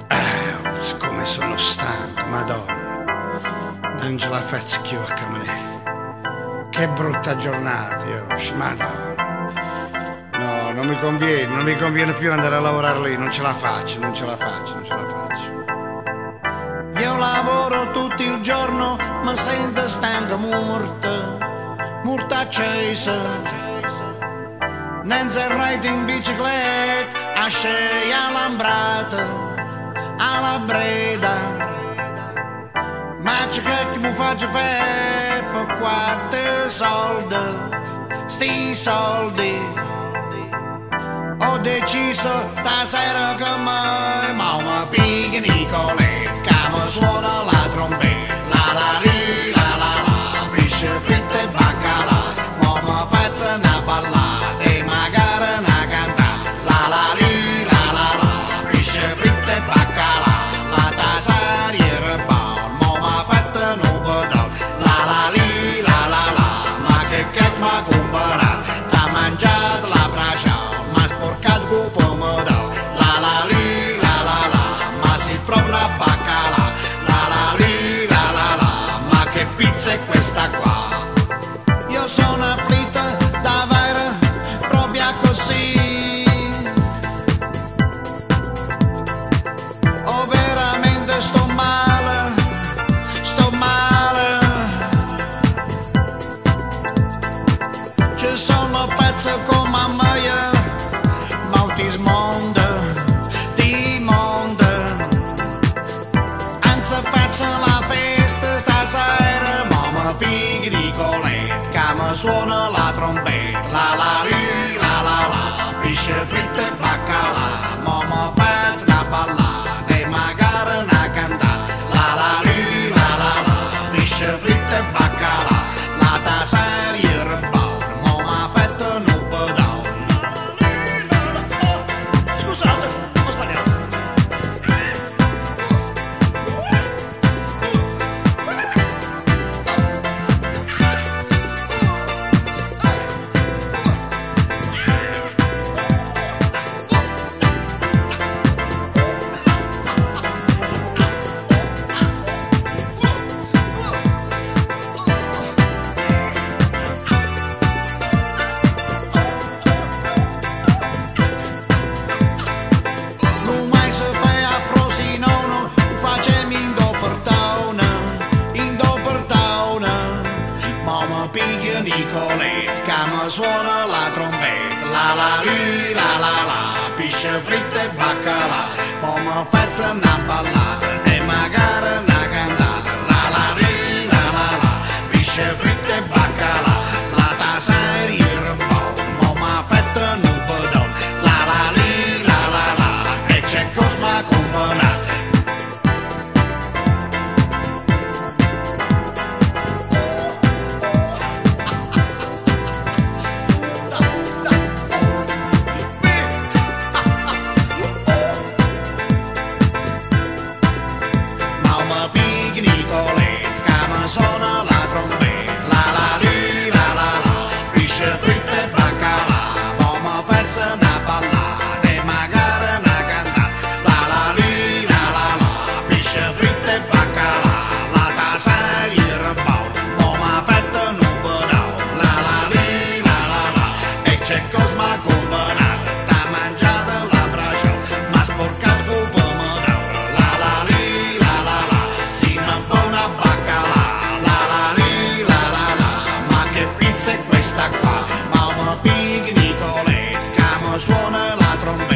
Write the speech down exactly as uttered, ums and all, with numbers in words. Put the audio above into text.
Eh, come sono stanco, madonna. Non ce la faccio più a camminare. Che brutta giornata, io, madonna. No, non mi conviene, non mi conviene più andare a lavorare lì, non ce la faccio, non ce la faccio, non ce la faccio. Io lavoro tutto il giorno, mi sento stanco morto, morto accesa. Non serrato in bicicletta, a sceia lambrata, alla breda. Ma c'è che mi faccio fare per quattro soldi, sti soldi. Ho deciso stasera che me, ma mi piglia Nicoletta, che mi suona la trombetta, la la li, la la la, pesce fritto e baccalà, ma mi faccio una ballata e magari una cantata, la la li, la la la, pesce fritto e baccalà, la tasariera buona, ma mi fatto un bodò, la la li, la la la, ma che cazzo mi ha comprato, t'ha mangiato la braciata. La la li, la la la, ma si proprio la baccalà. La la li, la la la, ma che pizza è questa qua? Io sono afflitta davvero, proprio così. Oh, veramente sto male, sto male. Ci sono pezzi come a me, molti mondo, di mondo. Anzi faccio la festa stasera, mamma piglia Nicoletta, che mi suona la trombetta, la la li, la la la, pesce fritto e baccalà, mamma faccio una ballata e magari una cantata, la la li, la la la, pesce fritto e baccalà, la tasariera buona, mamma fatto un bodò. Piglia Nicoletta, che mi suona la trombetta, la la li, la la la, pesce fritto e baccalà, poi mi faccio una ballata e magari una cantata, la la li, la la la, pesce fritto e baccalà, la tasariera buona, poi mi fatto un bodò, la la li, la la la, e c'è Cosma componato. Suona la trombetta, la la li, la la la, pesce fritto e baccalà, poi mi faccio una ballata e magari una cantata, la la li, la la la, pesce fritto e baccalà, la tasariera buona, poi mi fatto un bodò, la la li, la la la, e c'è Cosma componato, t'ha mangiato la braciata, ma sporcato con pomodoro, la la li, la la la, si non può una baccalà. Questa qua, mamma piglia Nicoletta, che mi suona la trombetta.